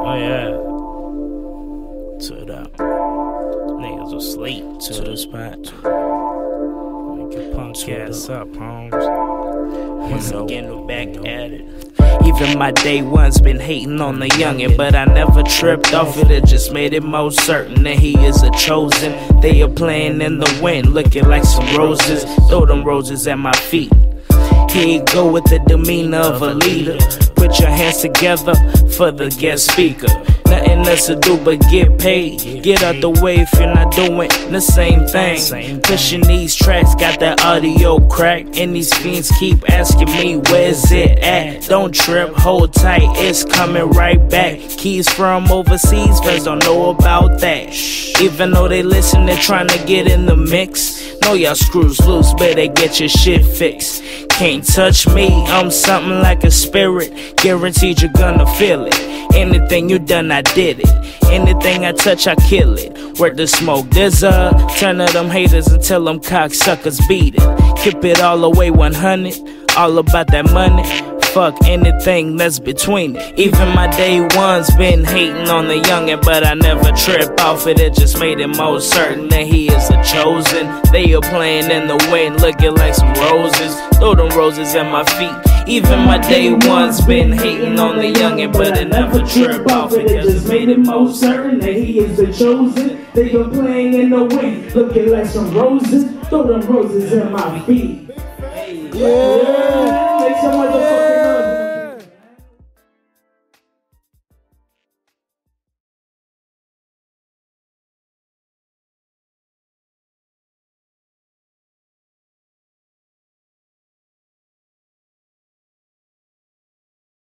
Oh yeah. To the niggas asleep to the spot. Make your punk ass up, Holmes. Once again, we're back at it. Even my day one's been hating on the youngin', but I never tripped off it. It just made it more certain that he is a chosen. They are playing in the wind, looking like some roses. Throw them roses at my feet. Here you go with the demeanor of a leader. Put your hands together for the guest speaker. Nothing else to do but get paid. Get out the way if you're not doing the same thing. Pushing these tracks, got that audio crack. And these fiends keep asking me, where's it at? Don't trip, hold tight, it's coming right back. Keys from overseas, fans don't know about that. Even though they listen, they're trying to get in the mix. Know y'all screws loose, better get your shit fixed. Can't touch me, I'm something like a spirit. Guaranteed you're gonna feel it. Anything you done, I did it. Anything I touch, I kill it. Work the smoke, there's a turn of them haters until them cocksuckers beat it. Keep it all the way 100, all about that money. Fuck anything that's between it. Even my day one's been hating on the youngin', but I never trip off it. It just made it more certain that he is a chosen. They are playing in the wind, looking like some roses. Throw them roses at my feet. Even my day one's been hating on the youngin', but it never trip off it. It just made it more certain that he is the chosen. They are playing in the wind, looking like some roses. Throw them roses at my feet. Yeah.